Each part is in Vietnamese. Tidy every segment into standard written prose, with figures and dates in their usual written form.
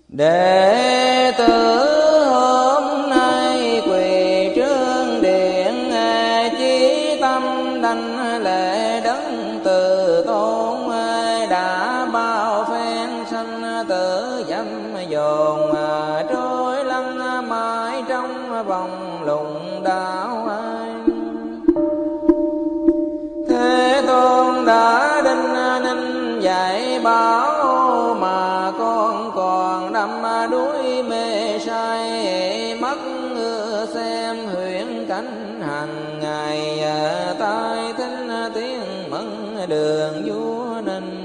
Đệ tử hôm nay quỳ trước điện, chí tâm đảnh lễ đấng từ tôn, đã bao phen sanh tử dâm dồn, trôi lăn mãi trong vòng lùng đạo. Thế Tôn đã đinh ninh dạy bảo, mà con còn đắm đuối mê say, mắt xem huyễn cảnh hàng ngày, tai thính tiếng mẫn đường vua ninh.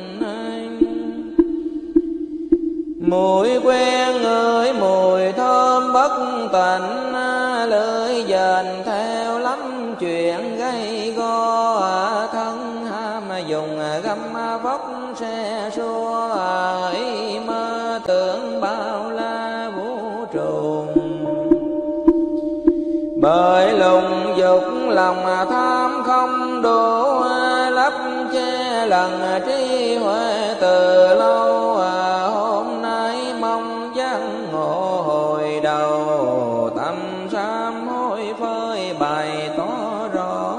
Mùi quen ngửi mùi thơm bất tịnh, lưỡi dền theo lắm chuyện gây go, thân ham dùng găm vóc xe xua, ý mơ tưởng bao la vũ trụ. Bởi lùng dục lòng tham không đủ, lấp che lần trí huệ từ lâu, hôm nay mong giác ngộ hồi đầu, tâm sám hối phơi bày tỏ rõ.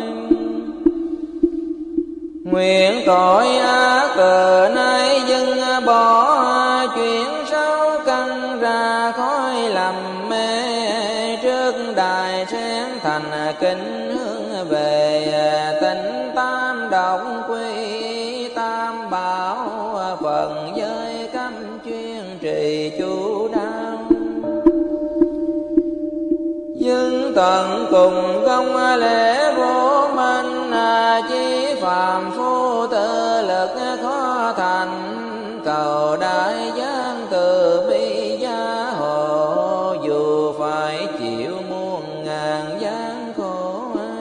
Nguyện tội ác từ nay dừng bỏ, chuyển sáu căn ra khói lầm mê, trước đài sáng thành kính hướng về, tịnh tam động quy tam bảo, phần giới cấm chuyên trì chú đáo. Nhưng tận cùng công lễ vô minh, chí phàm phu tự lực khó thành, cầu đại giang từ bi gia hộ, dù phải chịu muôn ngàn gian khổ.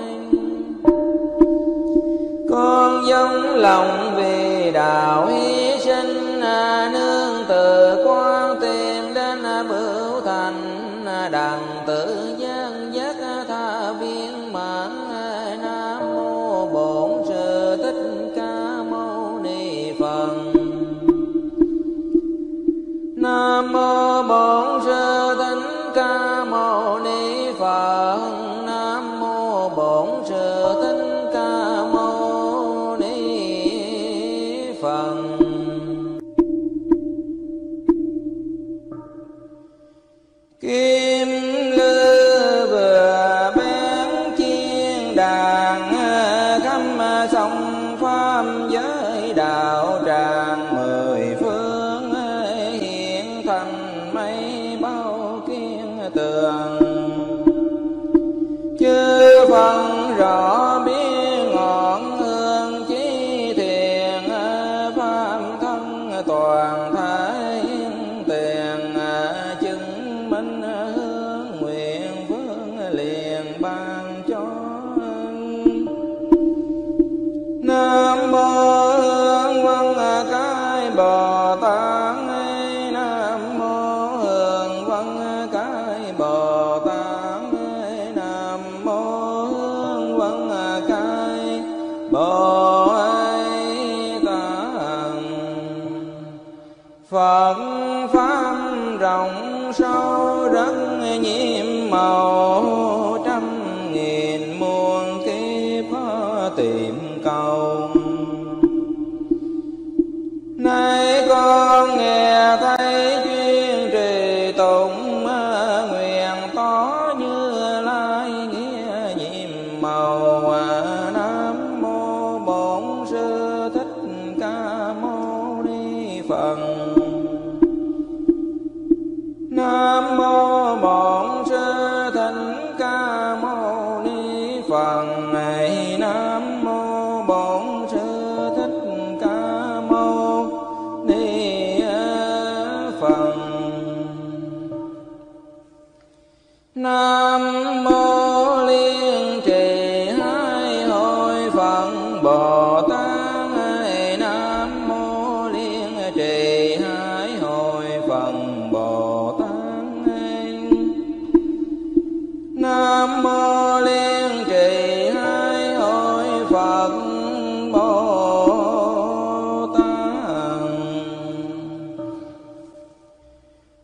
Con dâng lòng vì đạo hy sinh, nương từ quan tìm đến bửu thành, đặng tự gian giác tha viên mãn. Nam mô Bổn Sư Thích Ca Mâu Ni Phật. Nam mô Bổn Sư Thích Ca Mâu Ni Phật. Nam mô Bổn Sư Thích Ca Mâu Ni Phật. Kim lư vừa bén chiên đàn, khắp sông pháp giới đạo tràng mười phương, hiện thành mây bao kiên tường. Chư phân rõ biết ngọn hương chí thiền, pháp thân toàn thái tiền, chứng minh hương nguyện phương liền ban cho. Nam mô Hương Văn Cái Bồ Tát. Nam mô Hương Văn Cái Bồ Tát. Nam mô Hương Văn Cái Bồ Tát. Phật pháp rộng sâu rất nhiệm màu, trăm nghìn muôn kiếp tìm cầu. Nay con nghe thấy chuyên trì tụng, nguyện tỏ Như Lai nghĩa nhiệm màu. Nam mô Bổn Sư Thích Ca Mâu Ni Phật. Nam mô Bổn Sư Thích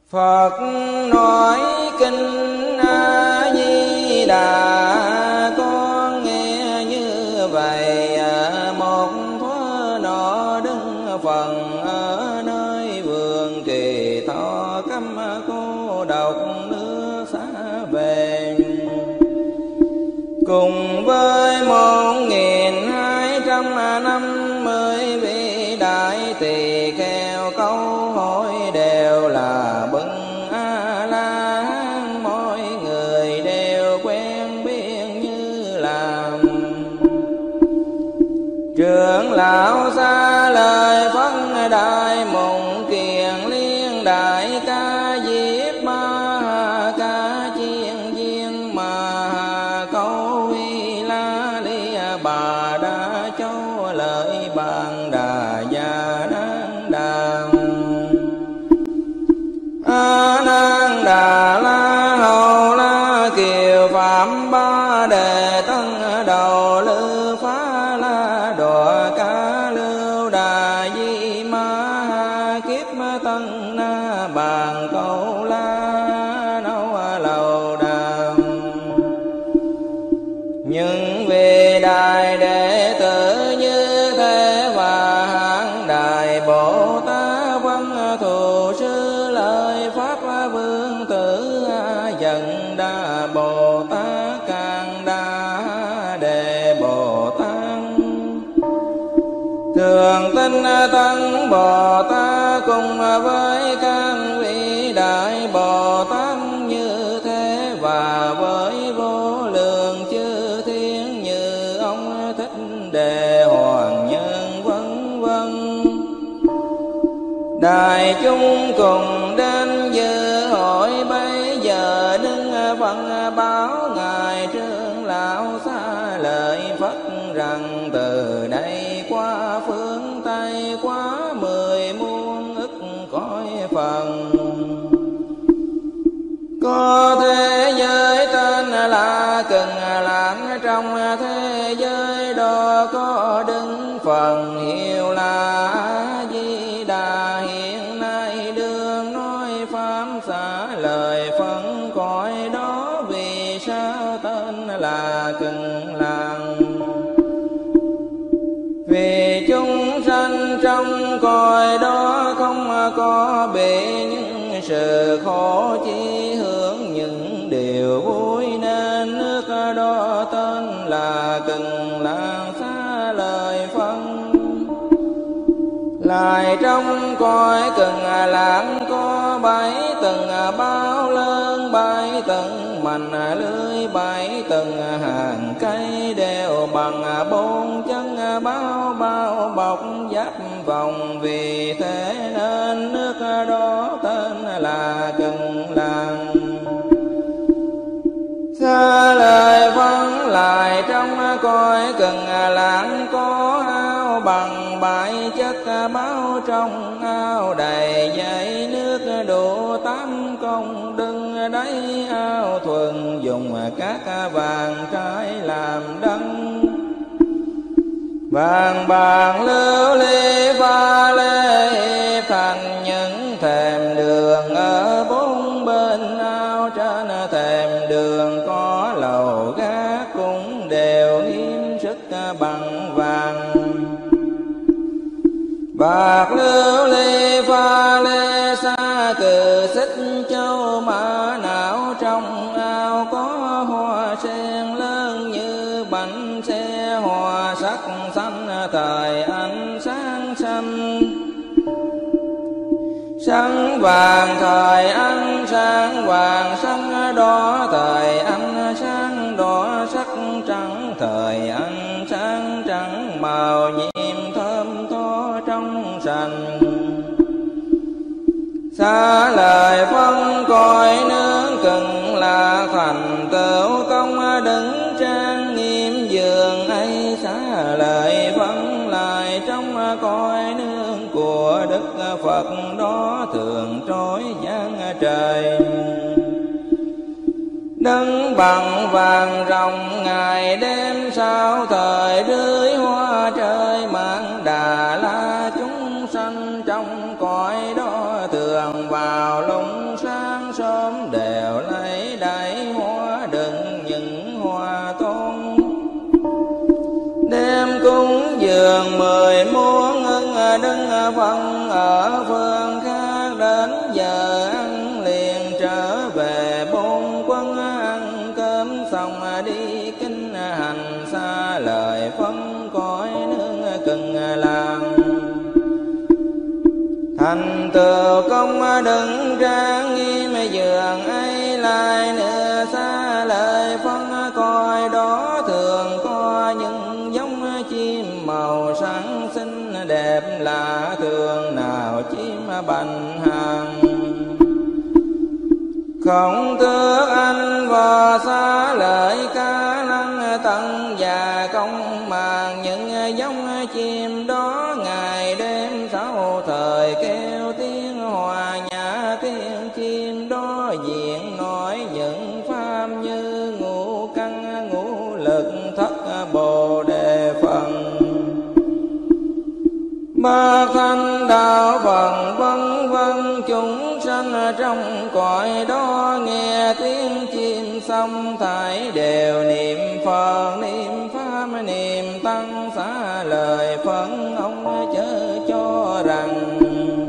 Phật nói kinh A Di Đà, con nghe như vậy. Một thuở nọ đứng phần ở nơi vườn Kỳ Thọ, câm cô độc nước xa về, cùng với 1250 vị đại tỳ kheo. Câu hỏi đều là bưng A La Hán, mỗi người đều quen biết như làm. Trưởng lão xa lời phân đại mộng kiền liên đại ca diếp ma ca chiên viên mà câu uy la li bà đa châu lợi bàn đà gia nan đà. A Nan Đà La Hầu La Kiều Phạm Ba Đề Tân Đầu Lư Phá La Đọa Ca Lưu Đà Di Ma Kiếp Tân Na Bàn Câu La Nâu Lầu Đà. Nhưng vì đại đệ tử như thế và hạng đại Bồ Tát văn thù sư lời pháp vương tử dần đa Bồ Tát càng đa đề Bồ Tát. Thường tinh tấn Bồ Tát cùng với các vị đại Bồ Tát như thế, và với vô lượng chư thiên như ông Thích Đề Hoàng Nhân vân vân. Đại chúng cùng đến dự hội bây giờ đứng phân báo ngài trưởng lão xa lời Phật rằng từ đây qua phương Tây quá 10 muôn ức cõi phần, có thế giới tên là Cần Lãng. Trong thế giới đó có đứng phần hiệu là A Di Đà. Hiện nay đương nói pháp xả lời phân cõi đó, vì sao tên là Cần Lãng? Vì chúng sanh trong cõi đó không có bị những sự khổ, chỉ hưởng những điều vui, nên nước đó tên là Cần Lãng xá lời phân. Lại trong cõi Cần Lãng có 7 tầng bao lớn, 7 tầng mành lưới, 7 tầng hàng cây đều bằng 4 chân bao bao bọc giáp vòng. Vì thế nên nước đó tên là Cần Lãng. Xa lời phân lại trong cõi Cần Lãng có ao bằng 7 chất báo, trong ao đầy dãy nước đủ 8 công đừng đáy ao thuần dùng các vàng trái làm đăng. Vàng bạc lưu ly pha lê thành những thềm đường ở 4 bên ao. Trên thềm đường có lầu gác cũng đều hiếm sức bằng vàng. Bạc lưu ly pha lê xa cừ xích châu mã não. Trong ao có hoa sen lớn như bánh xe, hoa sắc xanh thời ánh sáng xanh. Sáng vàng thời ánh sáng vàng, sáng đỏ thời ánh sáng đỏ, sắc trắng thời ánh sáng trắng, màu nhiệm thơm tho trong sành. Xa lời phân cõi nước Cần là thành tựu công đứng trang nghiêm giường ấy. Xa lời phân lại trong cõi nước của Đức Phật đó thường trối giang trời. Đứng bằng vàng rồng ngày đêm sao thời rưới hoa trời mang đà la. Chúng sanh trong cõi đó thường vào lung giờ ăn liền trở về bốn quân, ăn cơm xong đi kinh hành xa lời phân cõi nước Cần Làm. Thành tựu công đứng trang nghiêm giường ấy, lại nữa xa lời phân coi đó thường có những giống chim màu sáng xinh đẹp lạ thường nào chim bành hàng. Không thưa anh vò xa lời ca lăng tận và công màng, những giống chim đó ngày đêm sáu thời kêu tiếng hòa nhã. Tiếng chim đó diện nói những pháp như ngũ căn ngũ lực thất bồ đề phần, ba thanh đạo phần vân vân. Chúng sanh trong cõi đó nghe tiếng chim xong thảy đều niệm Phật niệm pháp niệm tăng xá lời phân. Ông chớ cho rằng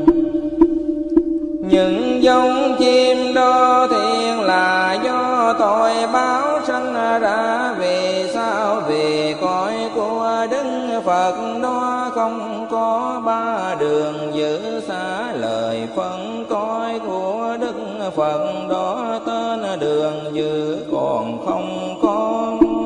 những giống chim đó thiện là do tội báo sanh ra. Vì sao? Vì cõi của Đức Phật đó không có ba đường giữ xá lời phân. Cõi của Đức Phật đó tên đường giữ còn không có.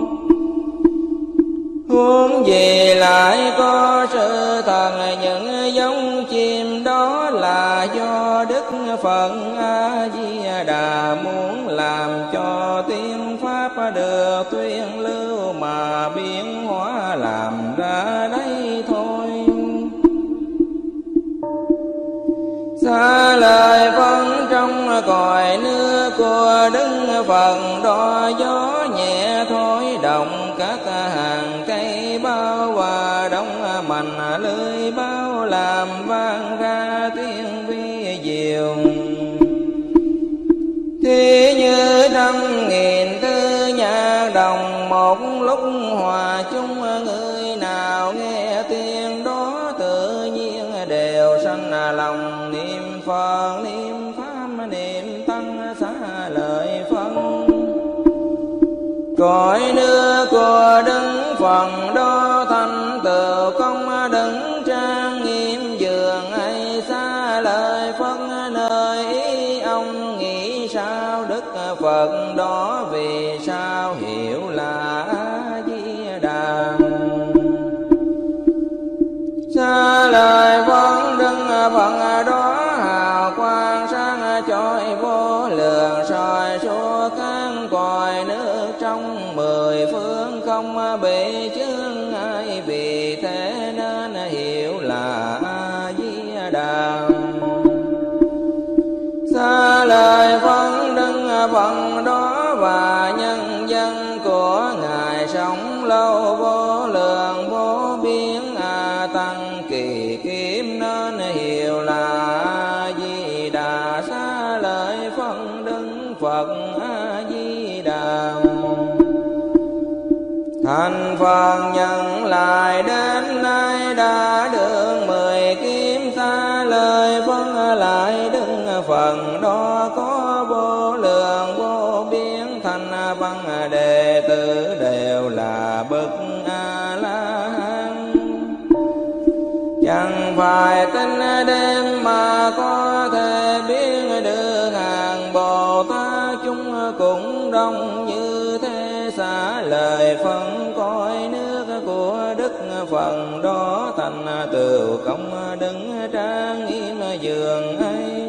Huống gì lại có sự thần, những giống chim đó là do Đức Phật A Di Đà muốn làm cho tiếng pháp được tuyên lưu mà biến hóa làm ra đây thôi. Xa lời phân trong cõi nước của Đức Phật đó, gió nhẹ thổi động các hàng cây bao hòa đông mạnh lưới bao làm vang ra tiếng vi diệu. Thì như trăm nghìn tư nhạc đồng một lúc hòa chung, người nào nghe tiếng đó tự nhiên đều sanh lòng niệm Phật niệm pháp niệm tăng xá lợi phân. Cõi nước của Đức Phật đó thành tựu công đứng trang nghiêm giường ấy, xá lời phân nơi ý ông nghĩ sao. Đức Phật đó vì sao hiểu là A Di Đà. Xa lời phân Đức Phật đó hào quang sáng chói vô lượng, soi suốt các cõi nước trong mười phương không bị chướng ai. Vì thế nên hiểu là A Di Đà. Xa lời phân Đức Phật đó và nhân dân của Ngài sống lâu vô lượng vô biên tăng kỳ kiếm, nên hiểu là A Di Đà. Xa lời phân Đức Phật A Di Đà. Thành Phật nhận lại đến nay đã được 10 kiếm. Xa lời phân lại Đức Phật đó có vô lượng vô biên thành văn đệ tử đều là bậc A La Hán. Chẳng phải tính đêm mà có thể biết được hàng Bồ Tát chúng cũng đông như thế. Xá lời phân cõi nước của Đức Phật đó thành tựu công đứng trang nghiêm giường ấy.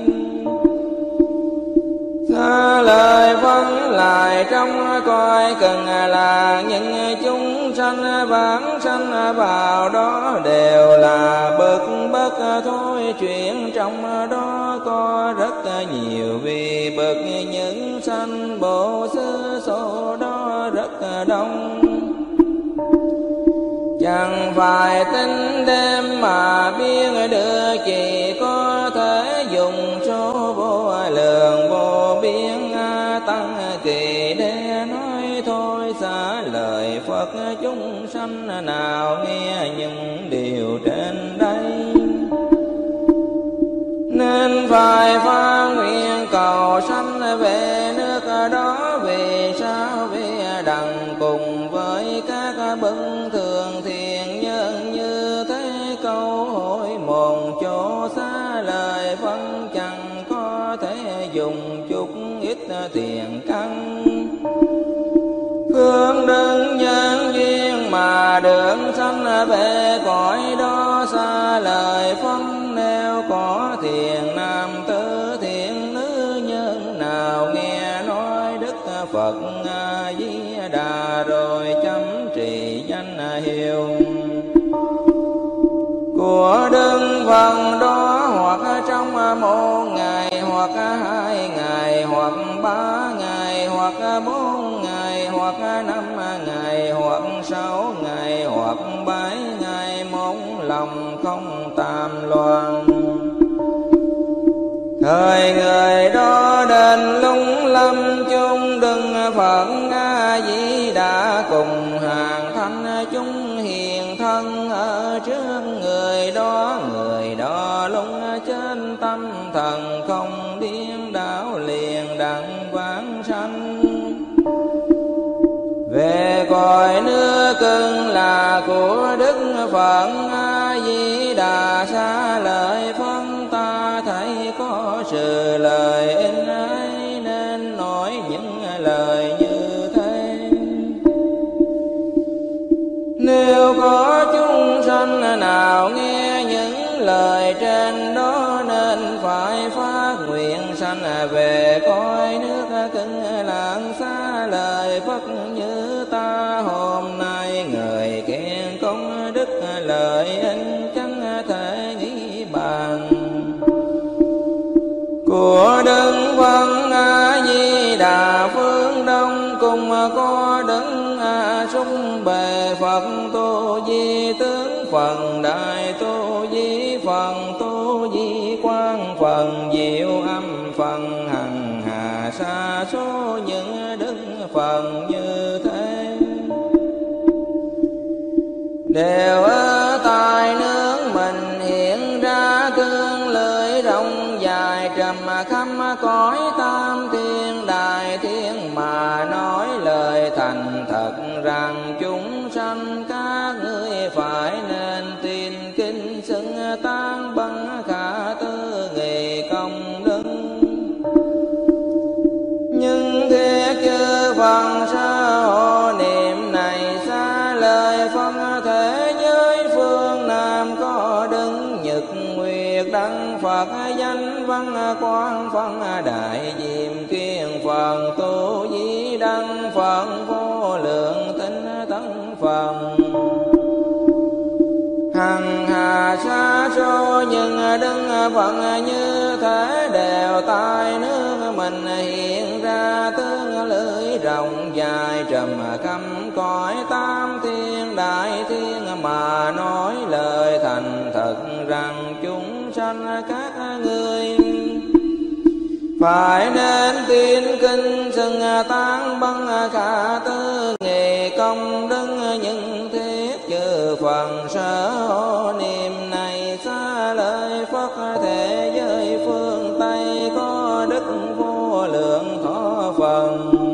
Xa lời phân lại trong cõi Cần là những chúng sanh vãng sanh vào đó đều là bậc bất thôi. Chuyện trong đó có rất nhiều, vì bậc những sanh bộ xứ số đó rất đông. Chẳng phải tính đêm mà biết được, chỉ có thể dùng số vô lượng vô biên tăng kỳ để nói thôi. Xá lời Phật chúng sanh nào nghe những điều trên đây, nên phải phá màu xanh về nước đó, vì sao vì đặng cùng với các bậc thường thiện nhân như thế, câu hỏi một chỗ xa lời phân chẳng có thể dùng chút ít tiền căn. Phương đức nhân duyên mà được sanh về cõi đó, xa lời phân nếu có thiện nam tử thiện nữ nhân nào nghe nói Đức Phật A Di Đà rồi chấm trì danh hiệu của Đức Phật đó, hoặc trong một ngày, hoặc 2 ngày, hoặc 3 ngày, hoặc 4 ngày, hoặc 5 ngày, hoặc 6 ngày, hoặc 7 ngày, một lòng không tam loạn. Thời người đó đến lung lâm chung Đức Phật A Di Đà cùng hàng thanh chúng hiền thân ở trước người đó lung trên tâm thần không điên đảo liền đặng vãng sanh. Về cõi nước cưng là của Đức Phật A Di Đà, xa lời phân ta thấy có sự lời in ấy nên nói những lời như thế. Nếu có chúng sanh nào nghe những lời trên đó, nên phải phát nguyện sanh về cõi nước cưng lạng, xa lời Phật như ta hôm nay. Người khen công đức lời in chẳng thể nghĩ bàn của Đức Phật A Di Đà. Phương Đông cùng có Đức A Sung Bề Phật Tu Di Tướng, phần Đại Tu Di, phần Tu Di Quang, phần Diệu Âm, phần Hằng Hà sa số những đức phần như thế. Đều ở tại nước mình hiện ra cương lưỡi rộng dài, trầm khắp cõi tam thiên đại thiên, mà nói lời thành thật rằng chúng sanh các ngươi phải nên tin kinh xưng tán bằng khả tư nghị công đức. Nhưng thiết chư Phật sa hộ niệm này, xa lời phân thế giới phương Nam có Đức Nhật Nguyệt Đăng Phật, danh văn quang phân đại diệm kiên Phật, Tu Di Đăng Phật, vô lượng tinh tấn Phật. Hằng hà sa số những đức Phật như thế, đều tại nước mình hiện ra tương lưỡi rộng dài, trầm khắp cõi tam thiên đại thiên, mà nói lời thành thật rằng chúng sanh các ngươi phải nên tin kinh xưng tán bằng khả tư nghị công đức. Những thiết chư Phật sở hộ niệm này, xa lời Phật thế giới phương Tây có đức vô lượng thọ Phật,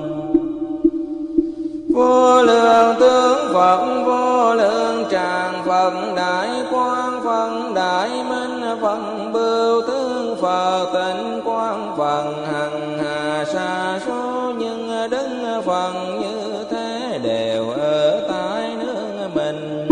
vô lượng tướng Phật, vô lượng tràng Phật, đại quang Phật, đại minh Phật, bưu tướng Phật, tịnh quang Phật, hằng hà sa số những đức Phật như thế, đều ở tại nước mình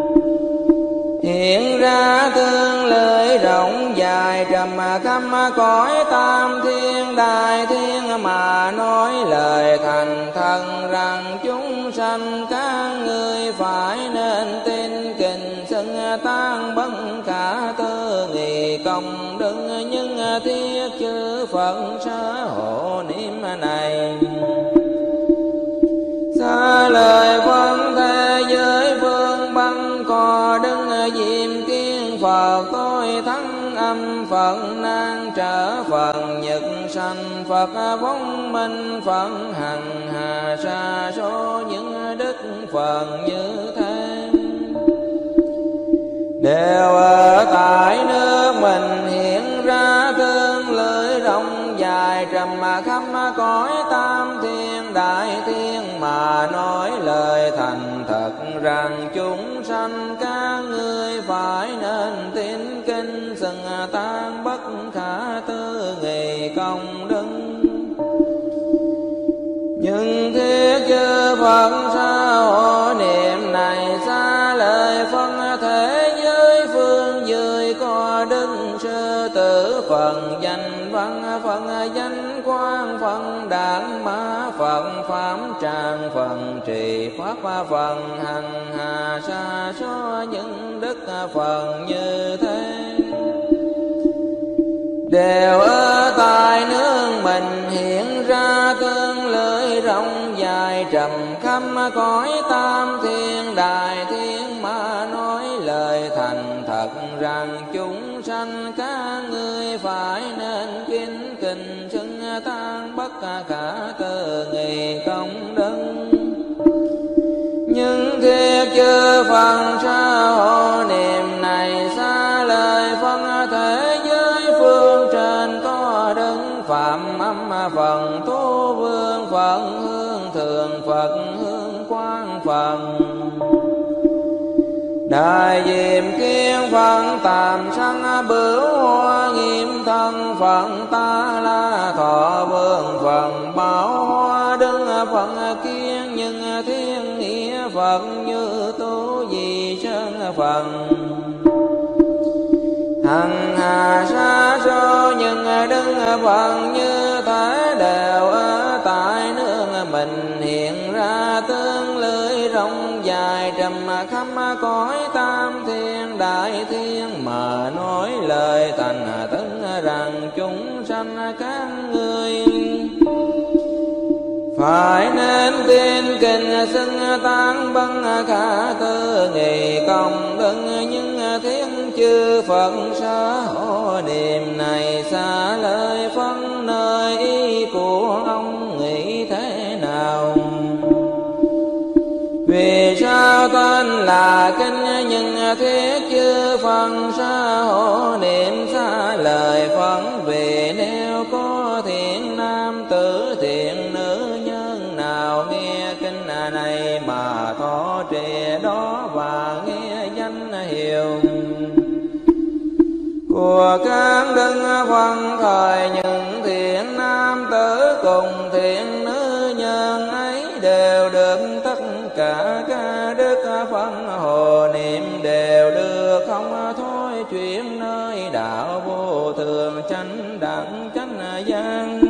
hiện ra tương lưỡi rộng dài, trầm khắp cõi tam thiên đại thiên, mà nói lời thành thật rằng chúng sanh các ngươi phải nên tin kinh xưng tán bất khả tư nghị công đức. Nhưng thiết chư Phật sở hộ niệm này, xa lời phân thế giới phương Bắc có Đức Diệm Kiên Phật, tôi thắng âm Phật, nan trở Phật, nhật sanh Phật, vong minh Phật, hằng hà sa số những đức Phật như thế, đều ở tại nước mình hiện ra tương lưỡi rộng dài, dài trầm khắp cõi tam thiên đại thiên, mà nói lời thành thật rằng chúng sanh các ngươi phải nên tín kinh, xưng tan bất khả tư nghị công đức. Nhưng thiết chư Phật sao hộ niệm này xa lời phân thế giới phương dưới có đức sư tử phần danh văn, phần danh quang, phần đản mã, phần pháp tràng, phần trì pháp, phần hằng hà sa số những đức phần như thế. Đều ở tại nước mình hiện ra cơn lưỡi rộng dài trầm khắp cõi tam thiên đại thiên, mà nói lời thành thật rằng chúng sanh các ngươi phải nên kính kình, xưng tan bất khả tư nghị công đức. Nhưng thiết chư Phật sao hộ niệm này xa lời phân thế giới phương trên có đức phạm âm, phần tu vương, phần hương thường, Phật hương quang, phần đại diệm kiên, phần tàm sanh bửu hoa nghiêm thân, phần ta la thọ vương, phần bảo hoa đứng, phần kiên nhưng thiên nghĩa, Phật như tu di sơn, phần hằng hà sa số nhưng đứng, Phật như thế. Đều ở tại nước mình hiện ra tương lưỡi rộng dài trầm khắp cõi tam thiên đại thiên, mà nói lời thành tất rằng chúng sanh các ngươi phải nên tin kinh, xưng tán bất khả tư nghị công đức. Nhưng thiên chư Phật sở hộ niệm này xa lời phân nơi ý của ông nghĩ thế nào? Vì sao tên là kinh, nhưng thiết chư Phật sở hộ niệm xa lời phân? Vì nếu có thiện nam tử thiện nữ nhân nào nghe kinh này mà thọ trì đó và nghe danh hiệu của các đức Phật, thời những thiện nam tử cùng thiện nữ nhân ấy đều được tất cả các đức Phật hộ niệm, đều được không thôi chuyển nơi đạo vô thường chánh đẳng chánh giác.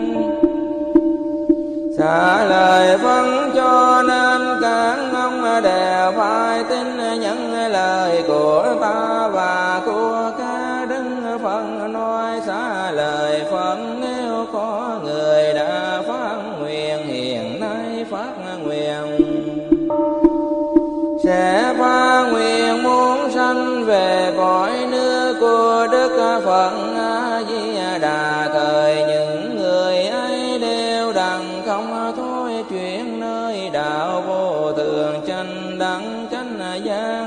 Xả lời phân cho nên các ông đều phải tin những lời của ta và của các đức Phật nói. Xả lời phân nếu có người đã phát nguyện, hiện nay phát nguyện sẽ phát nguyện muốn sanh về cõi nước của Đức Phật A Di Đà. Thời những người ấy đều đặng không thôi chuyển nơi đạo vô thường chánh đẳng chánh giác.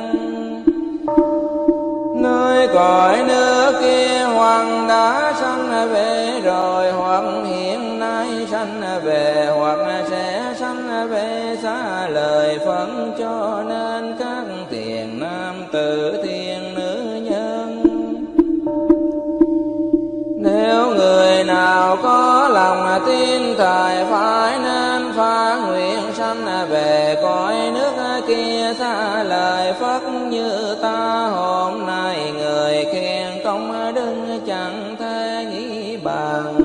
Nơi cõi nước kia hoặc đã sanh về rồi, hoặc hiện nay sanh về, hoặc sẽ sanh về. Xá lời Phật cho nên các thiện nam tử thiện nữ nhân, nếu người nào có lòng tin thời phải nên phát nguyện sanh về cõi nước kia. Xá lời Phật như ta hôm nay người khen công đức chẳng thể nghĩ bằng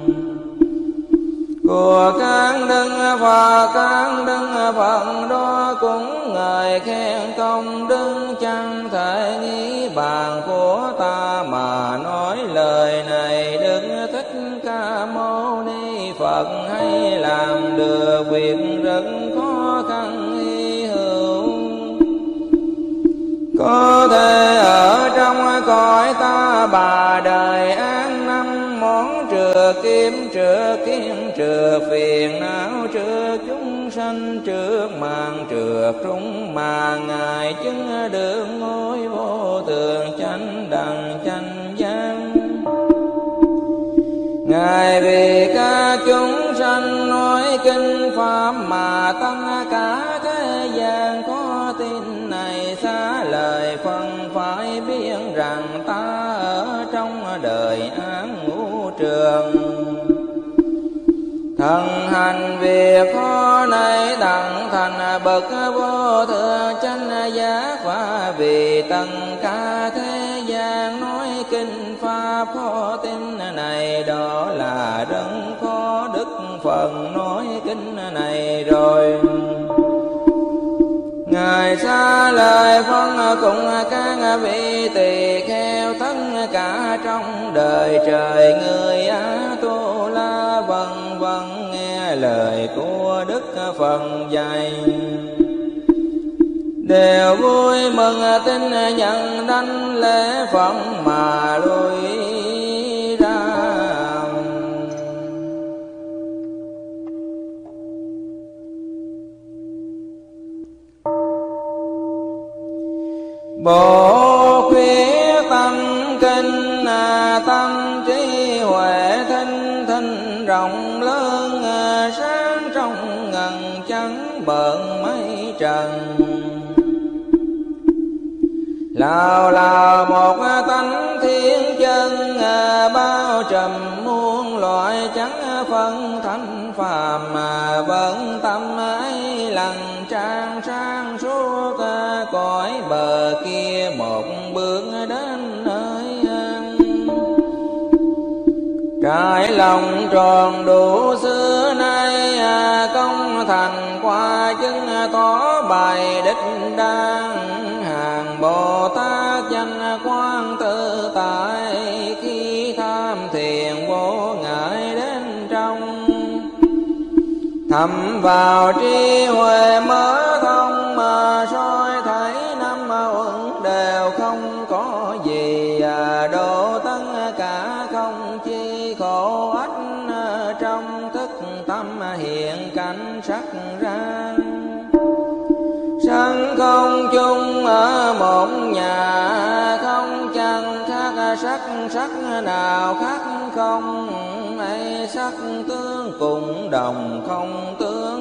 của các đức Phật. Các đức Phật đó cũng người khen công đức chẳng thể nghĩ bàn của ta, mà nói lời này Đức Thích Ca Mâu Ni Phật hay làm được việc rất khó khăn hy hữu, có thể ở trong cõi ta bà đời an năm món trừ kiếm trừ phiền não trừ chúng sanh trước màn trừ trung, mà ngài chứng được ngôi vô thường chánh đẳng chánh giác. Ngài vì các chúng sanh nói kinh pháp mà tất cả thế gian có tin này, xá lời phân phải biết rằng ta ở trong đời án ngũ trường. Thần hành việc khó này đặng thành bậc vô thượng chánh giác, và vì tất cả thế gian nói kinh pháp khó tin này, đó là rất khó đức phần nói kinh này rồi. Ngài xá lời phân cùng các vị tỳ kheo tất cả trong đời trời người Á Tu La vân vân nghe lời của đức phần dạy, đều vui mừng tin nhận đảnh lễ Phật mà lui ra. Bộ khuyết tâm kinh tâm trí huệ thinh thinh rộng lớn, sáng trong ngần trắng bợn mây trần. Lào lào một tánh thiên chân, bao trùm muôn loại chẳng phân thánh phàm, mà vẫn tâm ấy lặng trang sang suốt cõi bờ kia, một bước đến nơi trải lòng tròn đủ xưa nay, công thành qua chứng tỏ bài đích đang. Hàng Bồ Tát danh quang tự tại, khi tham thiền vô ngại đến trong. Thầm vào trí huệ mở thông, mà soi thấy năm uẩn đều không có gì, độ tất cả không chi khổ ách. Trong thức tâm hiện cảnh sắc ra, sanh không chung ở một nhà, không chẳng khác sắc, sắc nào khác không. Ấy sắc tướng cùng đồng, không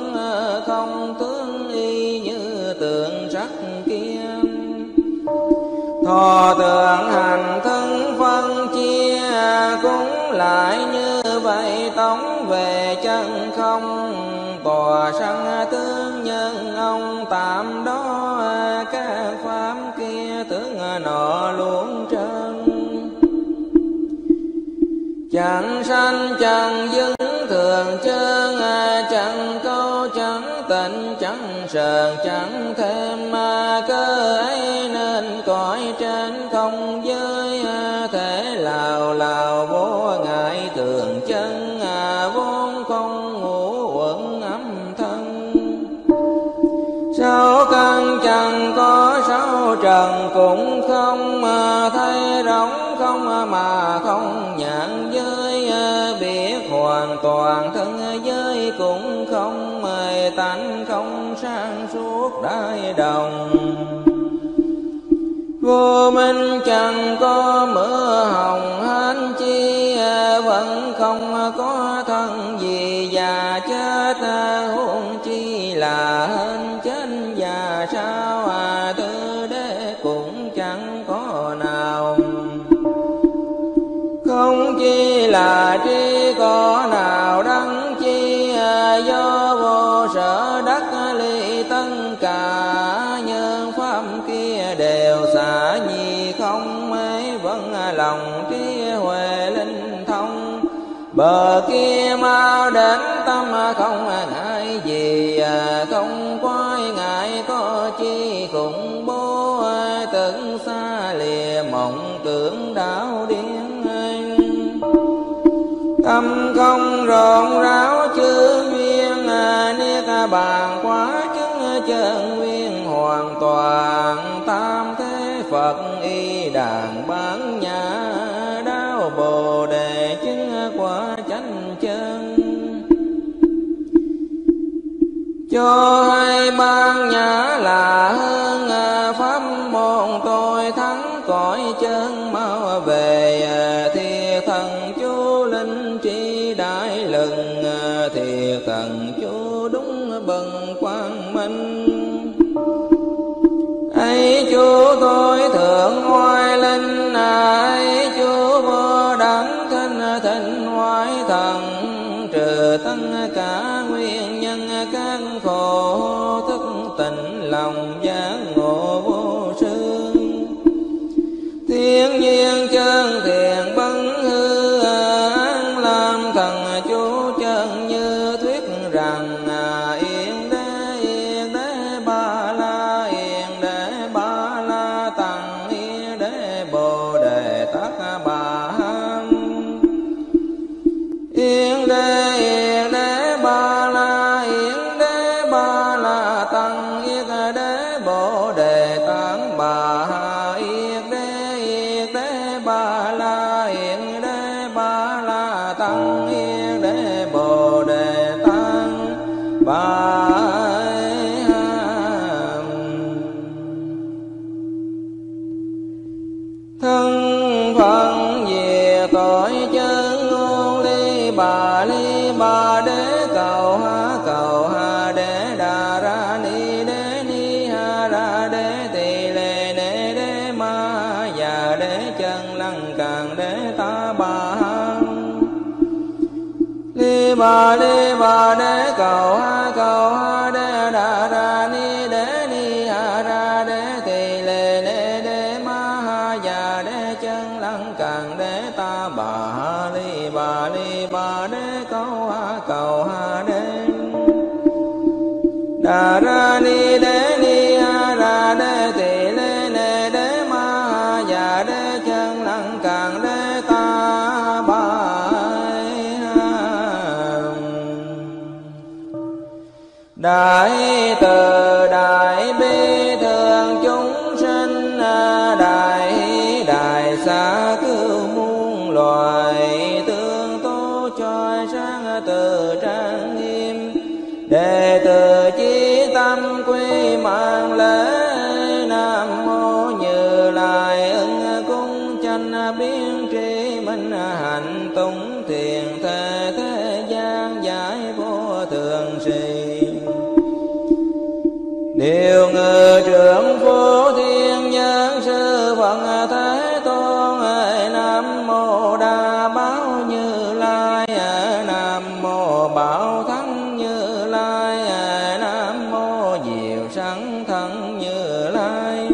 tướng y như tượng sắc kia. Thọ tưởng hành thân phân chia, cũng lại như vậy tống về chân không. Tòa sanh tướng nhân ông tạm đó, các pháp kia tướng nọ luôn trơn. Chẳng sanh chẳng dứng thường chân, chẳng câu chẳng tịnh chẳng sờn chẳng thêm. Cơ ấy nên cõi trên không giới, thể lào lào vô ngại thường chân. Vốn không ngũ uẩn âm thân, sáu căn chẳng có sáu trần cũng không. Thấy rỗng không mà không nhận giới, biết hoàn toàn thân giới cũng không. Tánh không sang suốt đại đồng, vô minh chẳng có mưa hồng hán chi. Vẫn không có thân gì già chết, huống chi là hên chết già sao. Tư đế cũng chẳng có nào, không chi là tri có nào đắng chi. Do vô sở đắc ly tất cả, nhân pháp kia đều xả nhi không. Ấy vẫn lòng trí huệ linh thông, bờ kia mau đến tâm không ngại gì. Không quái ngại có chi khủng bố, tưởng xa lìa mộng tưởng đảo điên. Tâm không rộn ráo chư duyên, niết bàn quá chứng chân nguyên hoàn toàn. Tam thế Phật y đàn bán nhã, đáo Bồ đề chứng quả chánh chân. Cho hay ban nhã là hơn, pháp môn tôi thắng cõi chân mau về. Thiệt thần chú linh trí lừng, thiệt thần chú đúng bần quang minh. Ấy chú tôi thượng oai linh, ấy chú vô đẳng thinh thịnh hoại thần, trừ tất cả nguyên nhân các khổ, thức tịnh lòng giác ngộ vô sư. Thiên nhiên chân thiện bấn hư, an làm thần chú chân như thuyết rằng, yên đế ba la, yên đế ba la tăng, yên đế bồ đề tát bà han. Yên đế ba la, yên đế ba la tăng, yên đế bồ đề tát bà ha. Yên đế ba la, yên đế ba la tăng, yên đế bồ đề tát bà. Thân phận về tội chân ngôn ly bà đế cầu ha đế đà ra ni ha ra đế tỳ lê nê đế ma già đế chân lăng càng đế ta bà ha. Ly bà đế cầu ha đế đà ra ni ha ra đế tỳ lê nê đế ma ha già đế chân lăng càng đế ta bà ha. Ly bà đế cầu ha đế đà ra ni ha ra đế tỳ lê nê đế ma ha già đế chân lăng càng đế ta bà ha. Đại từ đại bi thường chúng sinh, đại xa cứu muôn loài, tương tố choi sáng từ trang nghiêm. Đệ tử chí tâm quy mạng lễ, nam mô Như Lai ưng cung chánh biến tri minh, hạnh tùng thiền thế gian giải vô thường trì. Điều ngự trưởng phổ thiên nhân sư Phật Thế Tôn, nam mô Đa Bảo Như Lai, nam mô Bảo Thắng Như Lai, nam mô Diệu Sẵn Thân Như Lai,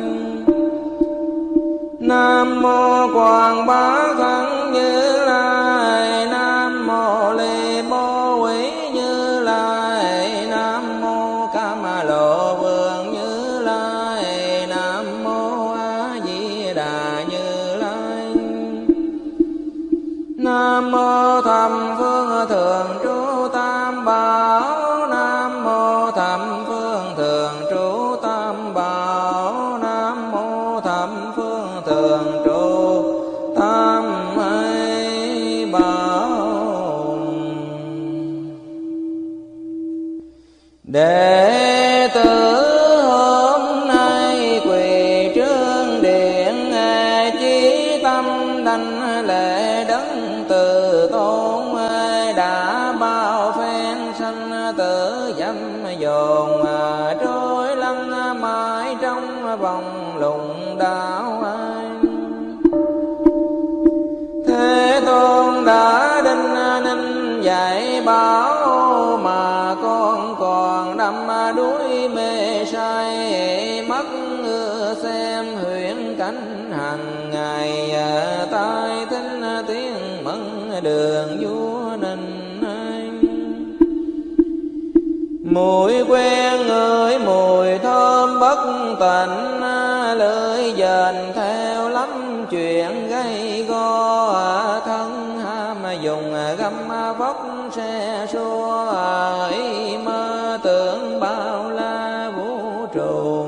nam mô Quảng Bá Thân Như Lai, nam mô Ly Bố Quý Như Lai, nam mô Cam Lộ Vương Như Lai, nam mô A Di Đà Như Lai, nam mô Thầm Phương Thường Trú Tam Bảo, nam mô Thầm Phương Thường Trú Tam Bảo, nam mô Thầm Phương Thường Trú Tam Bảo. Đệ tử hôm nay quỳ trước điện, chí tâm đảnh lễ đấng từ tôn, đã bao phen sanh tử dâm dồn, trôi lăn mãi trong vòng lùng đạo. Thế Tôn đã đinh ninh dạy bảo, mà con còn đắm đuối mê say, mắt xem huyễn cảnh hàng ngày, tai thính tiếng mẫn đường vua ninh. Mùi quen ngửi mùi thơm bất tịnh, lưỡi dền theo lắm chuyện gây go, thân ham dùng găm vóc xe xua, ý mơ tưởng bao la vũ trụ.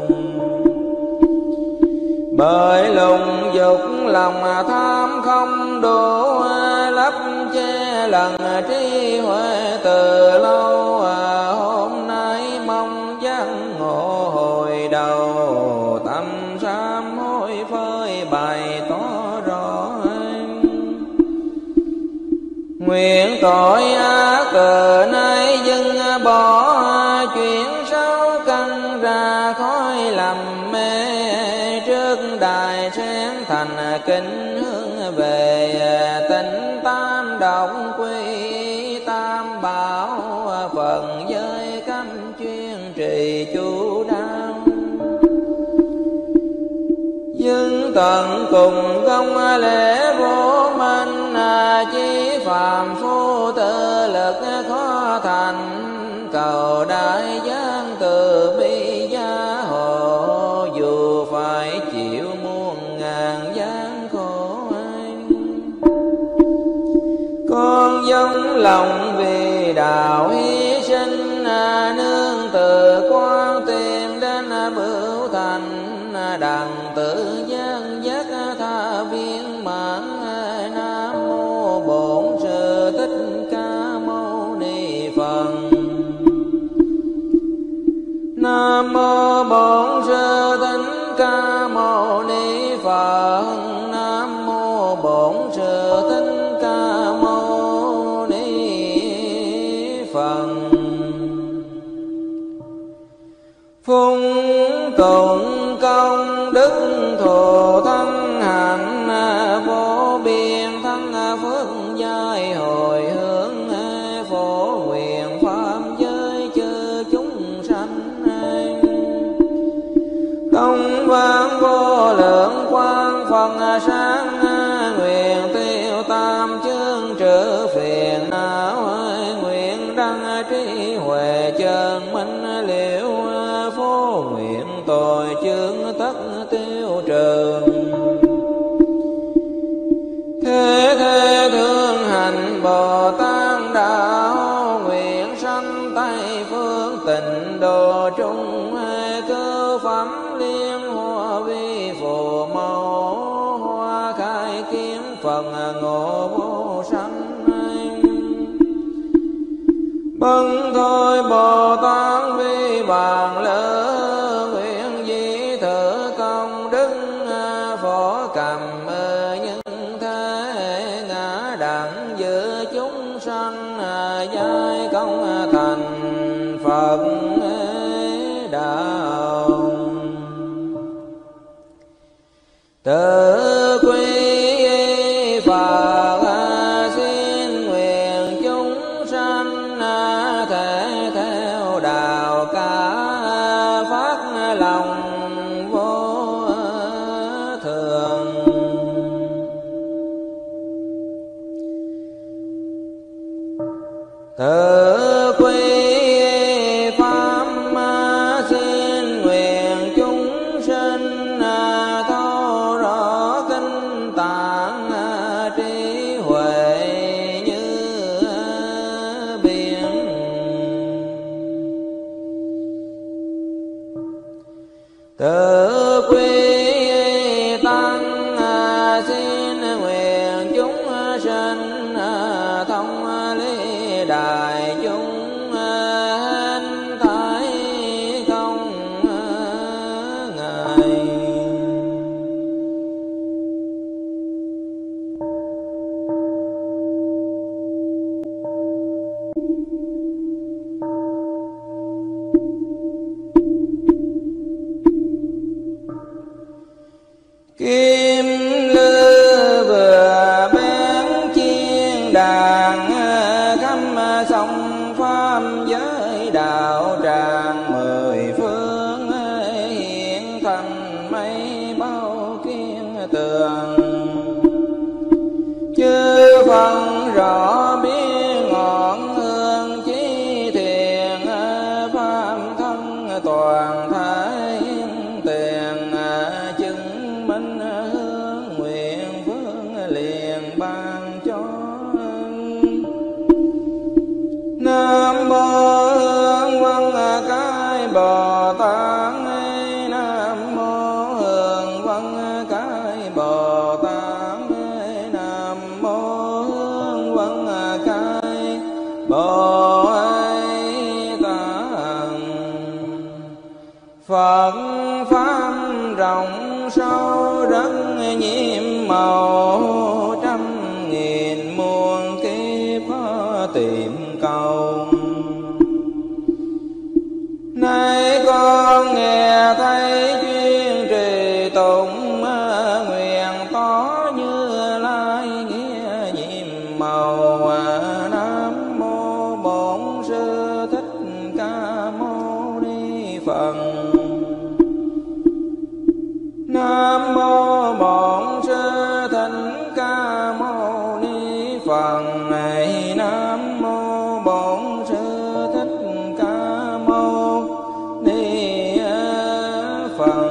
Bởi lùng dục lòng tham không đủ, lấp che lần trí huệ từ lâu, hôm nay mong giác ngộ hồi đầu, tâm sám hối phơi bày tỏ rõ. Nguyện nguyện tội ác cờ nay dừng bỏ, chuyển sâu căn ra khói lầm mê, trước đài sáng thành kính hướng về, tịnh tam động quy tam bảo, phần giới cấm chuyên trì chú đáo. Nhưng tận cùng công lễ vô minh, chí phàm phu tự lực khó thành, cầu đại giang từ bi gia hộ, dù phải chịu muôn ngàn gian khổ anh. Con dâng lòng vì đạo hy sinh, nương từ quan tìm đến bửu thành, đặng tự gian giác tha viên mãn. Nam mô Bổn Sư Thích Ca Mâu Ni Phật. Nam mô Bổn Sư Thích Ca Mâu Ni Phật. Nam mô Bổn Sư Thích Ca Mâu Ni Phật. Phung tụng công đức thù thân hạnh, vô biên thân phước giai hồi hướng, phổ nguyện pháp giới chư chúng sanh. Công văn vô lượng quang phần sáng, nguyện tiêu tam chương trừ phiền não, nguyện đăng trí huệ chân minh liễu, phổ nguyện tội chướng tất tiêu trừ. Thế thế thương hành Bồ Tát đạo, nguyện sanh Tây phương tịnh độ trung, cứu phẩm liên hoa vi phù mẫu, hoa khai kiếm phần ngộ vô sanh. Bần thôi Bồ Tát vi bàn lỡ, nguyện di thử công đức phổ cầm nhân thế, ngã đặng giữa chúng sanh, giai công thành Phật đạo. Tự quy Phật xin nguyện chúng sanh, thể theo đạo cả phát lòng vô thường. Tự quy pháp xin nguyện chúng sinh, thấu rõ kinh tạng trí huệ như biển. Tự quy tăng xin nguyện chúng sinh, thông lý đại chúng hình thái không ngại. Kim lư vừa bén chiên đàn, khăm sông pháp giới đạo tràng mười phương, hiện thành mây bao kiên tường. Chư phân rõ biết ngọn hương chí thiền, pháp thân toàn thái tiền, chứng minh hướng nguyện phương liền ban cho. Nam mô Hương Văn Cái Bồ Tát. Nam mô Hương Văn Cái Bồ Tát. Nam mô Hương Văn Cái Bồ Tát. Phật pháp rộng sâu rất nhiệm màu, trăm nghìn muôn kiếp tìm cầu. Nay con nghe thấy chuyên trì tụng, nguyện tỏ Như Lai nghĩa nhiệm màu. Nam mô Bổn Sư Thích Ca Mâu Ni Phật. Nam mô Bổn Sư Thích Ca Mâu Ni Phật. Nam mô Bổn Sư Thích Ca Mâu Ni Phật.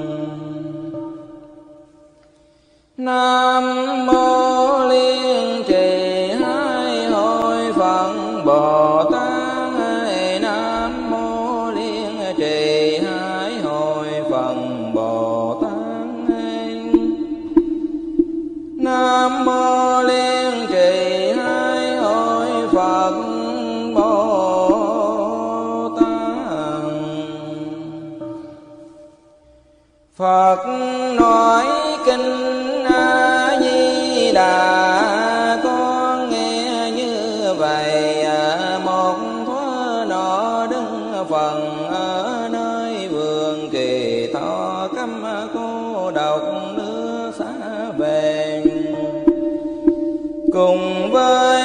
Nam mô Liên Trì Hai Hội Phật Bồ Tát. Nam mô Liên Trì Hai Hội Phật Bồ Tát. Nam mô Liên Trì Hai Hội Phật Bồ Tát. Phật nói kinh A Di Đà, con nghe như vậy. Một thuở nọ đứng phần ở nơi vườn Kỳ Thọ, câm cô độc nước xa về. Cùng với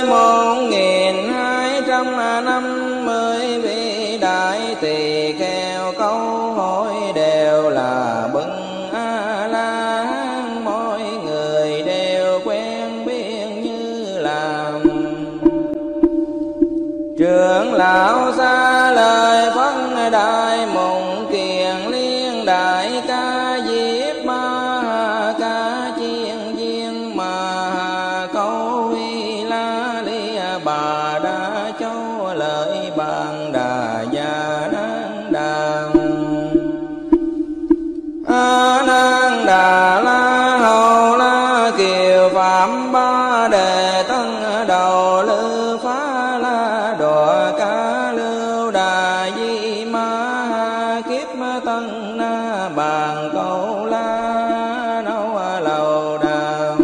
1250 vị đại tỳ kheo, câu hỏi đều là bậc A La Hán. Mỗi người đều quen biết như làm. Trưởng lão xa lời phân đại mộng kiền liên đại ca diếp ma ca chiên viên mà câu y la li bà đa châu lợi bàn đà gia nan đà. A Nan Đà La Hầu La Kiều Phạm Ba Đề Tân Đầu Lư Phá La Đọa Ca Lưu Đà Di Ma Kiếp Tân Na Bàn Câu La Nâu Lầu Đà.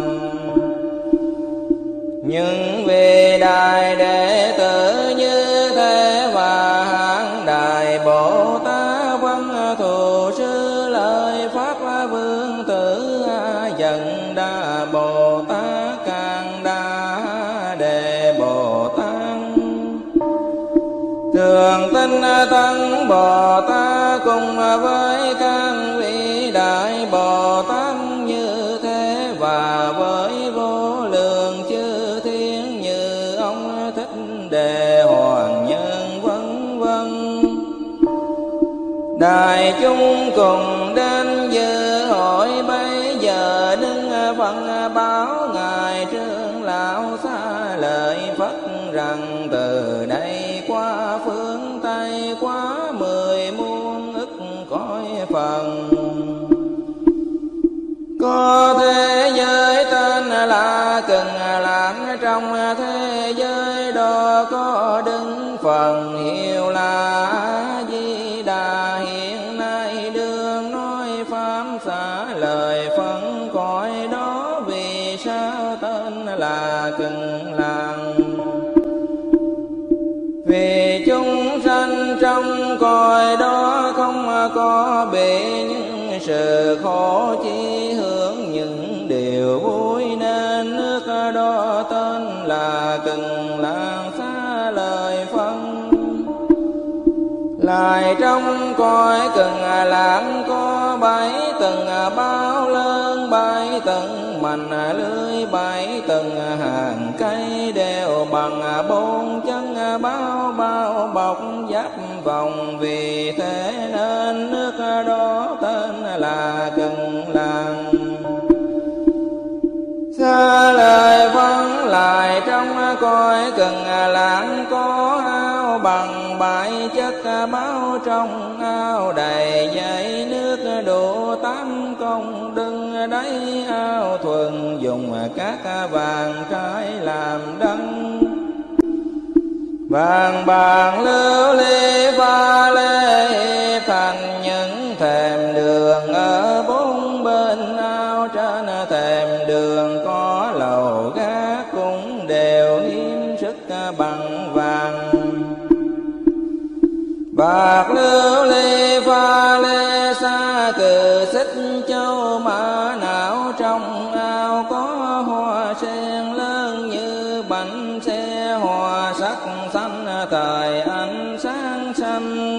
Nhưng vì đại đệ tử như thế và hạng đại Bồ Tát văn thù sư lợi Pháp Vương Tử Dần Đa Bồ Tát Càng Đa Đề Bồ Tát. Thường tinh Tân Bồ Tát cùng với các vị đại Bồ Tát như thế, và với vô lượng chư thiên như ông Thích Đề Hoàng Nhân vân vân. Đại chúng cùng đến dự hội bây giờ, đứng phân báo ngài trưởng lão xa lời Phật rằng từ đây qua phương Tây, qua 10 muôn ức cõi phần, có thế giới tên là Cần Lạc. Trong thế giới đó có đứng phần hiệu là A Di Đà. Hiện nay đương nói pháp xả lời phân cõi đó, vì sao tên là Cần Lạc? Vì chúng sanh trong cõi đó không có bị những sự khổ, chỉ hưởng những điều vui, nên nước đó tên là Cần Lạc xá lời phân. Lại trong cõi Cần Lạc có 7 tầng bao lớn, 7 tầng mành lưới, 7 tầng hàng cây đều bằng 4 chân bao bao bọc giáp vòng. Vì thế nên nước đó tên là Cần Lạc. Xa lời phân lại trong cõi Cần Lạc có ao bằng 7 chất báo, trong ao đầy dãy nước đủ 8 công đừng đáy ao thuần dùng các vàng trái làm đăng. Vàng bạc lưu ly pha lê thành những thềm đường ở 4 bên ao. Trên thềm đường có lầu gác cũng đều hiếm sức bằng vàng. Bạc lưu ly pha lê xa cừ xích châu mã não, trong ao có hoa sen lớn như bánh xe, hoa sắc xanh thời ánh sáng xanh.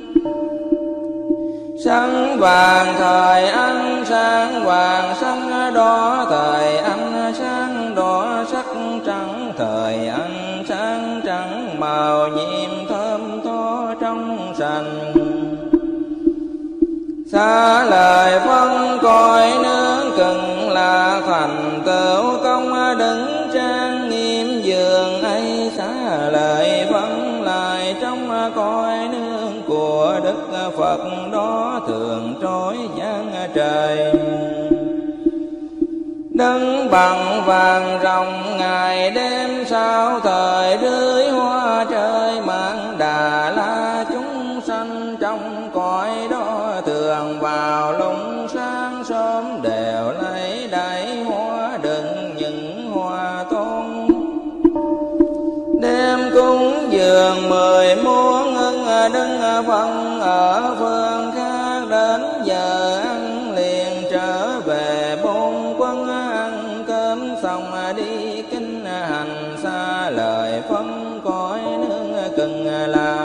Sáng vàng thời ánh sáng vàng, sáng đỏ thời ánh sáng đỏ, sắc trắng thời ánh sáng trắng, màu nhiệm thơm tho trong sành. Xa lời phân cõi nước Cực Lạc, thành tựu công đứng trang nghiêm giường ấy. Xa lời phân lại trong cõi nước của Đức Phật đó, thường trối giang trời. Đứng bằng vàng rồng ngày đêm, sao thời rưới hoa trời mang Đà La. Chúng sanh trong cõi đó thường vào lúc sáng sớm, đều lấy đầy hoa đựng những hoa tôn. Đêm cúng dường 10 muỗng ưng, đứng phân ở phương khác. Đến giờ ăn liền trở về bốn quân, ăn cơm xong đi kinh hành. Xa lời phân cõi nước Cực Lạc,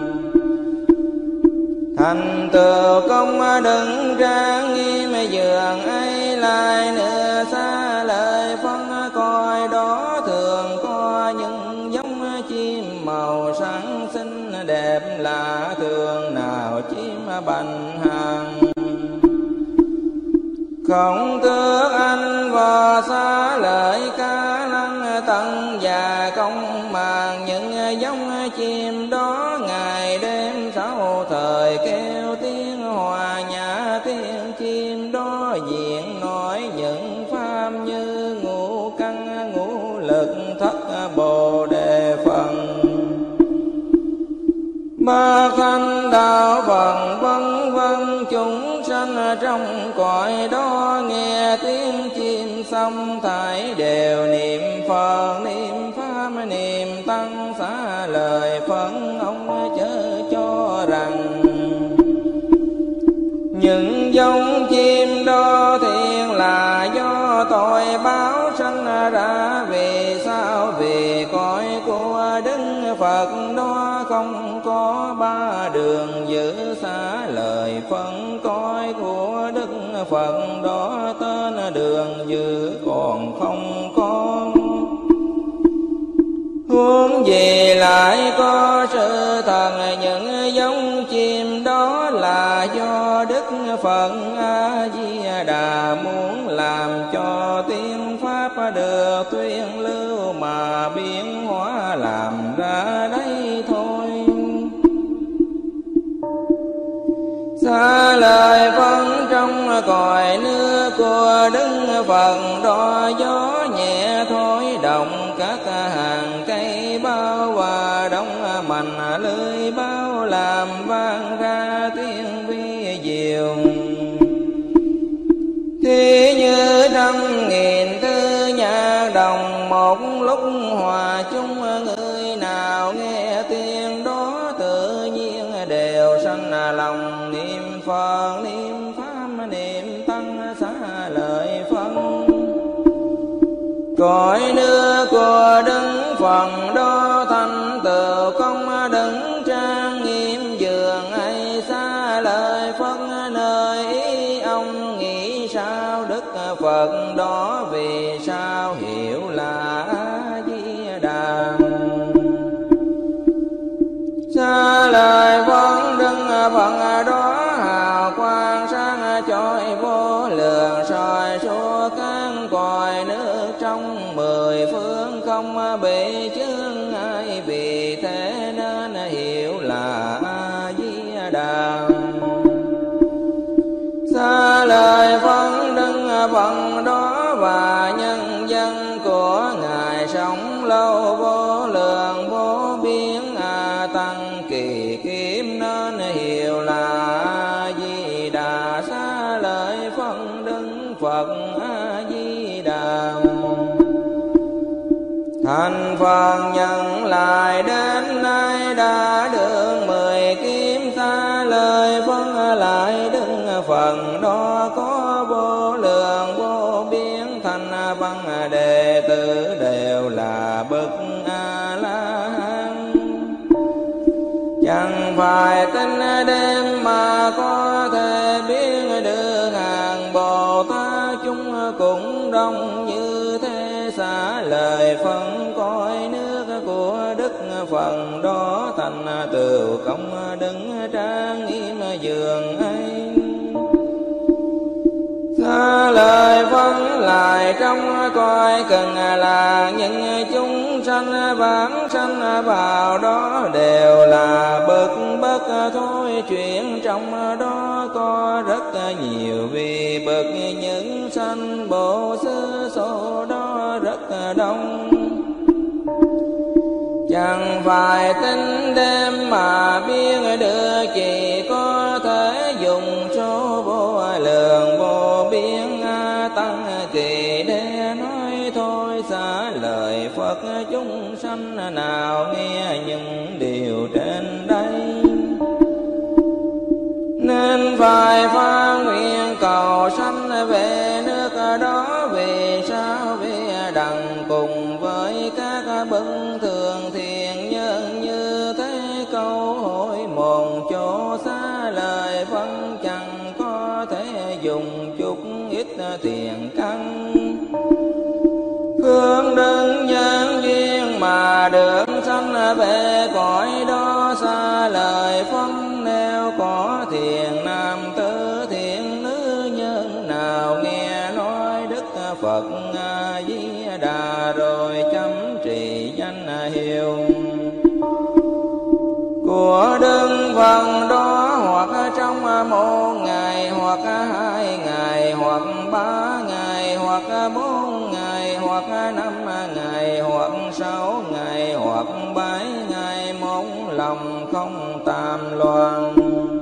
thành tựu công đứng trang nghiêm giường ấy. Lại nữa xa lời phân cõi đó, thường có những giống chim màu sáng xinh đẹp lạ, thường nào chim bành hàng. Không tước anh vò xa lợi ca lăng, tận và công màng những giống chim đó. Ngày đêm sáu thời kêu tiếng hòa nhã, tiếng chim đó diện nói những pháp như ngũ căn ngũ lực thất bồ đề phần. Ba thanh đạo phần vân vân, chúng sanh trong cõi đó nghe tiếng chim xong, thảy đều niệm Phật niệm Pháp niệm Tăng. Xá lời phân ông chớ cho rằng, những giống chim đó thiện là do tội báo sanh ra. Vì sao? Vì cõi của Đức Phật đó không có ba đường giữ. Xá lời phân cõi của Đức Phật đó, tên đường giữ còn không có. Huống gì lại có sự thần, những giống chim đó là do Đức Phật A Di Đà muốn làm cho tiếng pháp được tuyên lưu, mà biến hóa làm ra đây thôi. Xa lời phân trong cõi nước của Đức Phật đó, gió nhẹ thổi động các hàng cây bao, và đông mạnh lưới bao làm vang ra tiếng vi diệu. Thì như trăm nghìn tư nhạc đồng một lúc hòa chung, người nào nghe tiếng đó tự nhiên đều sanh lòng niệm Phật niệm Pháp niệm Tăng. Xá lời phân cõi nước của Đức Phật đó, thành tựu công đứng trang nghiêm giường ấy. Xá lời phân nơi ý ông nghĩ sao? Đức Phật đó vì sao hiểu là A Di Đà. Xa lời phân Đức Phật đó, hào quang sáng chói vô lượng, soi suốt các cõi nước trong 10 phương, không bị chướng ngại. Vì thế nên hiểu là A Di Đà. Xa lời phân Đức Phật đó, và nhân dân của Ngài sống lâu vô lượng vô biên. Tăng kỳ kiếm nên hiểu là A Di Đà. Xa lời phân Đức Phật A Di Đà. Thành Phật phần nhận lại đến nay đã được 10 kiếp xa lời phân lại đứng phần đó có vô lượng vô biên thành văn đệ tử đều là bậc A La Hán. Chẳng phải tin đêm mà có thể biết được hàng Bồ Tát chúng cũng đông như thế, xả lời phân cõi nước của Đức phần đó thành tựu công đứng trang nghiêm giường ấy. Xá lời phân lại trong cõi cần là những chúng sanh vãng sanh vào đó đều là bậc bất thôi. Chuyện trong đó có rất nhiều vì bậc những sanh bộ xứ số đó rất đông. Chẳng phải tính đêm mà biết được, chỉ có thể dùng số vô lượng vô biên tăng kỳ để nói thôi. Xá lời Phật chúng sanh nào nghe những điều trên đây, nên phải phát nguyện cầu sanh về nước đó. Vì sao? Vì đặng cùng với các bậc thường thiện nhân như thế câu hỏi một chỗ. Xá lời phân chẳng có thể dùng chút ít thiện căn, phương đơn nhân duyên mà được sanh về cõi đó. Xá lời phân nếu có thiện nam tử thiện nữ nhân nào nghe nói Đức Phật A Di Đà rồi chấm trì danh hiệu của Đức Phật đó, hoặc trong 1 ngày, hoặc 2 ngày, hoặc 3 ngày, hoặc 4 ngày, hoặc 5 ngày, hoặc 6 ngày, hoặc 7 ngày, một lòng không tam loạn.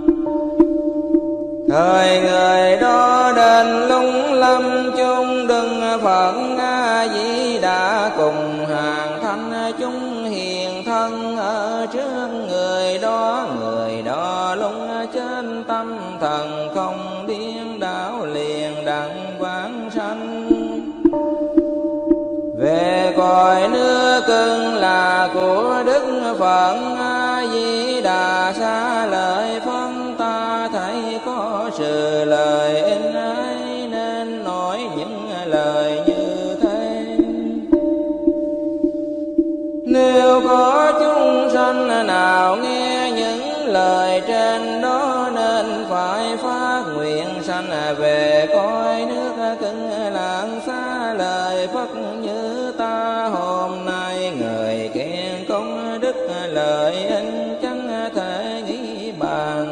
Thời người đó đến lung lâm chung Đức Phật A Di Đà cùng hàng thanh chúng hiền thân ở trước người đó. Người đó lung trên tâm thần không điên đảo liền đặng vãng sanh về cõi nước cưng là của Đức Phật A Di Đà. Xá lợi phân ta thấy có sự lời in ấy nên nói những lời như thế. Nếu có chúng sanh nào nghe những lời trên đó nên phải phát nguyện sanh về cõi nước cưng lạng. Xá lời Phật như ta hôm nay người khen công đức lợi ích chẳng thể nghĩ bàn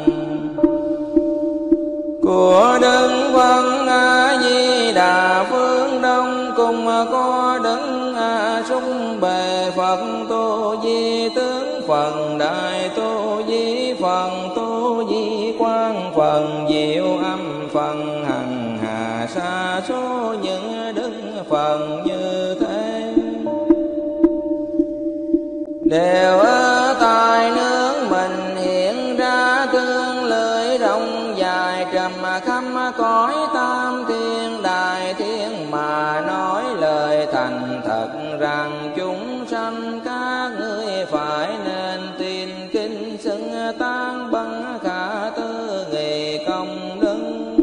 của Đức Phật A Di Đà. Phương Đông cùng có Đức A Sung Bề Phật Tu Di Tướng, phần Đại Tu Di, phần Tu Di Quang, phần Diệu Âm, phần Hằng Hà sa số những đức phần như thế. Đều ở tại nước mình hiện ra tương lưỡi rộng dài trầm khắp cõi tam thiên đại thiên mà nói lời thành thật rằng chúng sanh các ngươi phải nên tin kinh xưng tán bằng khả tư nghị công đức.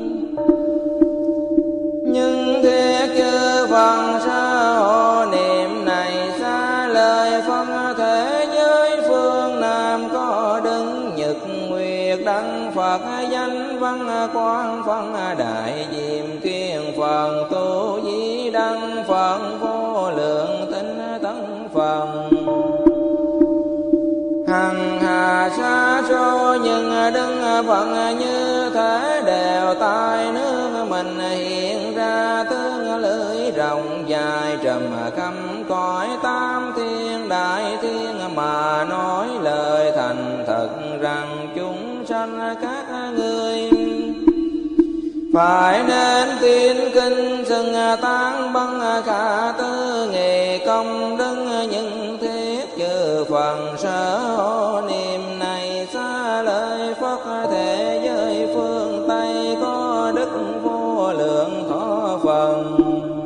Nhưng thiết chư phần sơ hộ niệm này xa lời phân thế giới phương Nam có đứng nhật nguyệt đăng Phật danh văn quang phân đại diệm kiên phần tu di đăng phần vô lượng tinh tấn phần hằng hà sa số nhưng đứng phận như thế đều tại nước mình hiện ra tương lưỡi rộng dài trầm khắp cõi tam thiên đại thiên mà nói lời thành thật rằng chúng sanh các ngươi phải nên tin kinh xưng tán băng khả tư nghề công đức những thiết chư phần sở hộ niệm này xa lời Phật thế giới phương Tây có đức vô lượng thọ phần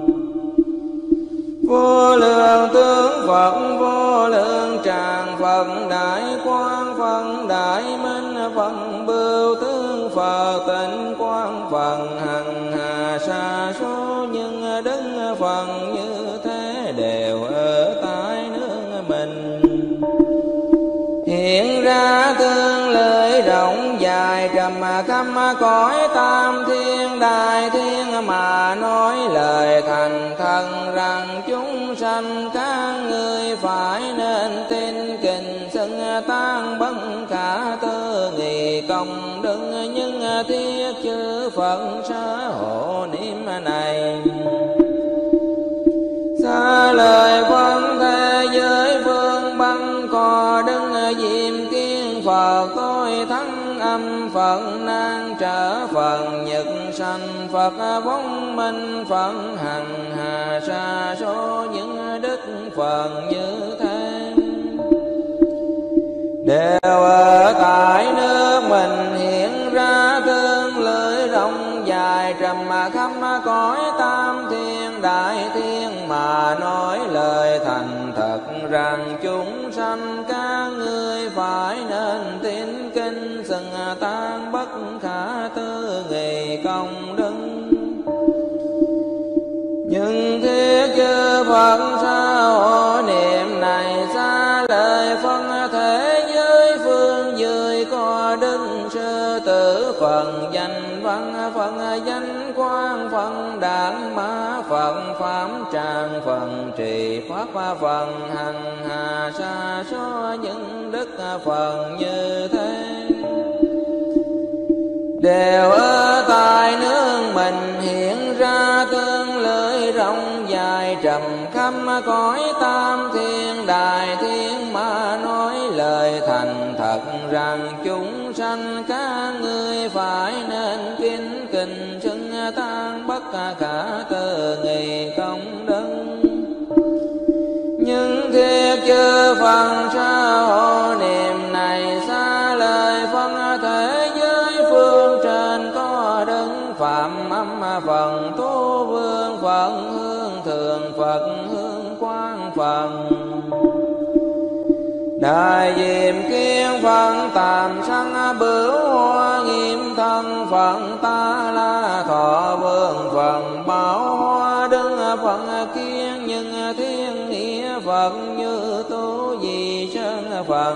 vô lượng tướng Phật vô lượng tràng Phật đại quang Phật đại minh Phật bưu tướng Phật tịnh quang Phật hằng hà sa số nhưng đức Phật như thế đều ở tại nước mình. Hiện ra tương lời rộng dài trầm khắp cõi tam thiên đại thiên mà nói lời thành thần rằng chúng sanh các ngươi phải nên tin kinh xưng tán bất khả tư nghị công đức nhưng thiết chư Phật sở hộ niệm này. Xa lời Phật thế giới phương băng có đứng diêm kiên Phật tôi thắng âm Phật nan trở Phật nhật sanh Phật vong minh Phật hằng hà sa số những đức Phật như thế đều ở tại nước mình. Hiện ra tương lưỡi rộng dài trầm khắp cõi tam thiên đại thiên mà nói lời thành thật rằng chúng sanh các ngươi phải nên tín kinh xưng tán bất khả tư nghị công đức nhưng thiết chư Phật sở hộ niệm này. Xa lời phân thế giới phương dưới có đức sư tử Phật danh văn Phật danh quang Phật đản mã Phật pháp tràng Phật trì pháp Phật hằng hà sa số những đức Phật như thế đều ở tại nước mình. Hiện ra tương lưỡi rộng dài trầm khắp cõi tam thiên đại thiên mà nói lời thành thật rằng chúng sanh các ngươi phải nên kính kinh xưng tán bất khả tư nghị công đức nhưng thiết chư Phật sở hộ niệm này. Xa lời phân thế giới phương trên có đức phạm âm Phật tu vương Phật hương thường Phật hương quang Phật đại diệm kiên Phật tạm sanh bửu hoa nghiêm thân Phật ta la thọ vương Phật bảo hoa đứng Phật kiên nhưng thiên nghĩa Phật như tu di sơn Phật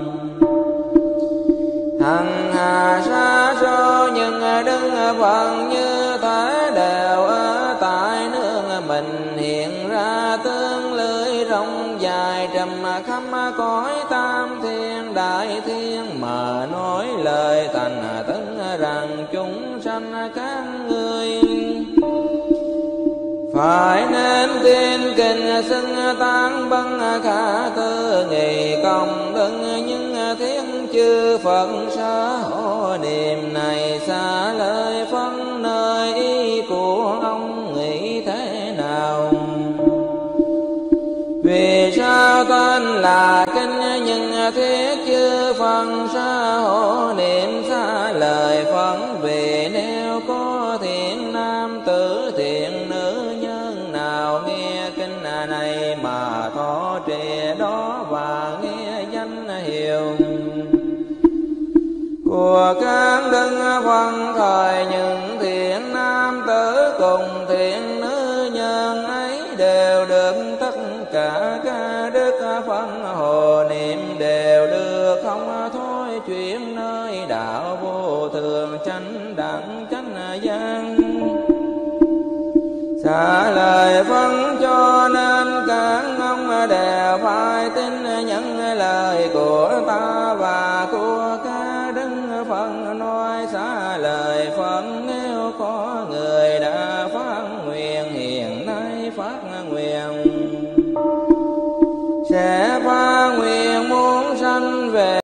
hằng hà sa số nhưng đức Phật như thế đều ở tại nước mình. Hiện ra tương lưỡi rộng dài trầm khắp cõi tam thiên đại thiên mà nói lời thành tấn rằng chúng sanh các ngươi phải nên tin kinh xưng tán băng khả tư nghị công đức nhưng thiên chư Phật sở hộ niệm này. Xa lời phân nơi ý của ông nghĩ thế nào vì sao tên là kinh nhưng thiết chư Phật sở hộ niệm. Xa lời Phật vì nếu có thiện nam tử thiện nữ nhân nào nghe kinh này mà thọ trì đó và nghe danh hiệu của các đức Phật thời những thiện nam tử cùng thiện nữ nhân ấy đều được tất cả các đức Phật hộ niệm đều được không thôi chuyển nơi đạo vô thường chánh đẳng chánh giác. Xa lời phân cho nên các ông đều phải tin những lời của ta và của các đức Phật nói. Xa lời Phật nghe